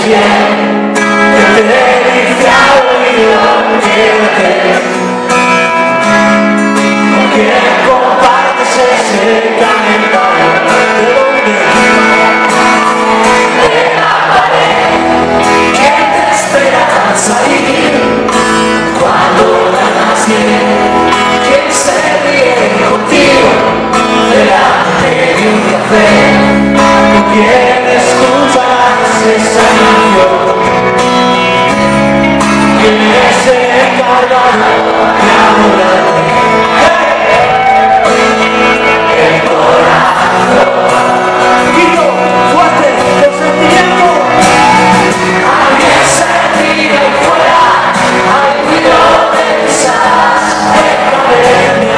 quien te dice al oído quédate, con quien compartes ese calendario de donde de la pared, quien te espera al salir cuando ganas bien, quien se ríe contigo delante de un café, con quien escuchas ese anuncio, quien es el encargado de adorarte. El corazón, grito fuerte de sentimiento, alguien se ríe ahí fuera, al ruido de risas, déjame mi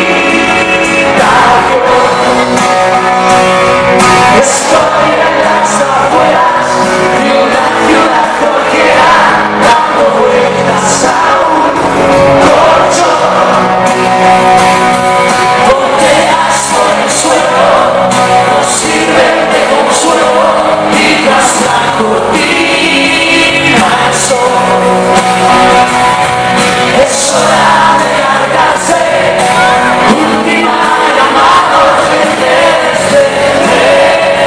habitación. Estoy en las afueras de una ciudad cualquiera, dando vueltas a un colchón. Botellas por el suelo no sirven de consuelo, y tras la cortina el sol. Es hora de largarse, última llamada urgente de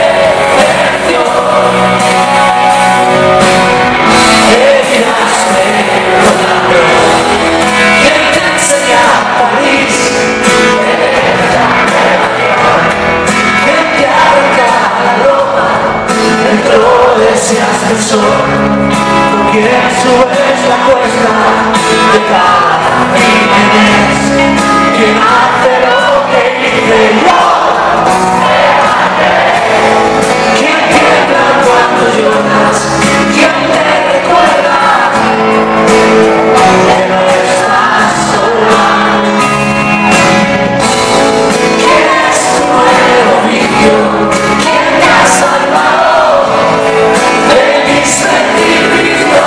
con quien subes la cuesta de cada fin, quien hace lo que hice yo, quien tiembla cuando lloras, quien te recuerda que no estás sola, quien es tu nuevo vicio, quien te ha salvado de mis precipicios.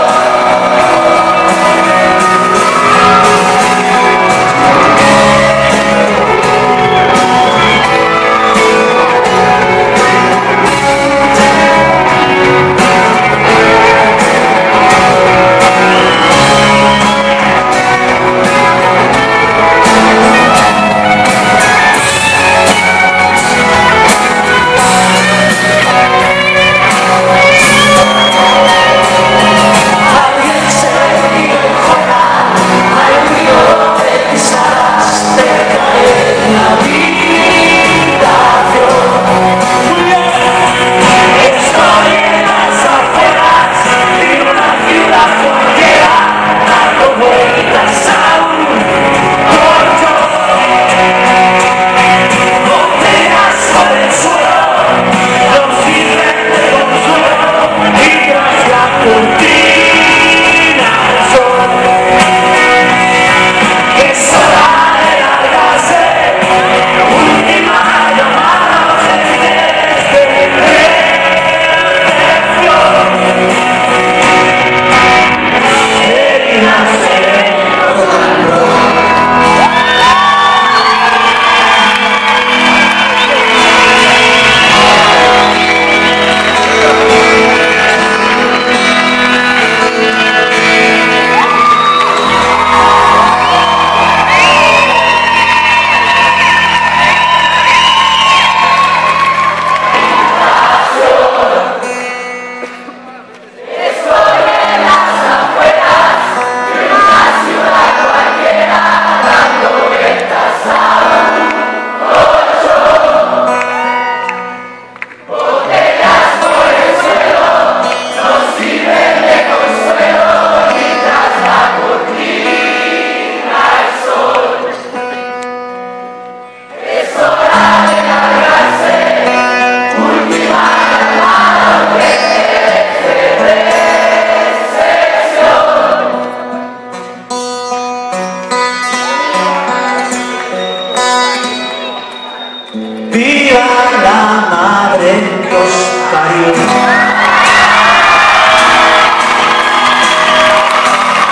¡Viva la madre que os parió!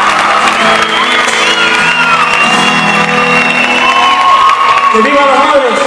¡Que viva la madre!